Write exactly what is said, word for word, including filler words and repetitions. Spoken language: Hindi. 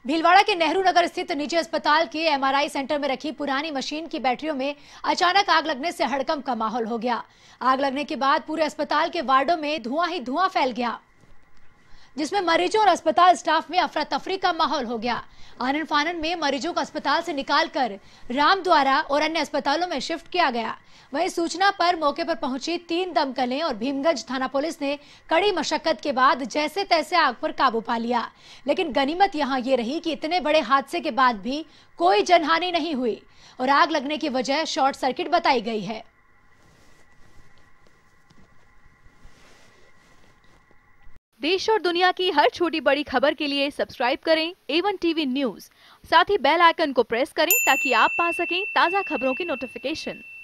भीलवाड़ा के नेहरू नगर स्थित निजी अस्पताल के एमआरआई सेंटर में रखी पुरानी मशीन की बैटरियों में अचानक आग लगने से हड़कंप का माहौल हो गया। आग लगने के बाद पूरे अस्पताल के वार्डों में धुआं ही धुआं फैल गया, जिसमें मरीजों और अस्पताल स्टाफ में अफरा तफरी का माहौल हो गया। आनन फानन में मरीजों को अस्पताल से निकालकर रामद्वारा और अन्य अस्पतालों में शिफ्ट किया गया। वहीं सूचना पर मौके पर पहुंची तीन दमकलें और भीमगंज थाना पुलिस ने कड़ी मशक्कत के बाद जैसे तैसे आग पर काबू पा लिया। लेकिन गनीमत यहां ये रही कि इतने बड़े हादसे के बाद भी कोई जनहानि नहीं हुई और आग लगने की वजह शॉर्ट सर्किट बताई गई है। देश और दुनिया की हर छोटी बड़ी खबर के लिए सब्सक्राइब करें ए वन टीवी न्यूज़। साथ ही बेल आइकन को प्रेस करें ताकि आप पा सकें ताज़ा खबरों की नोटिफिकेशन।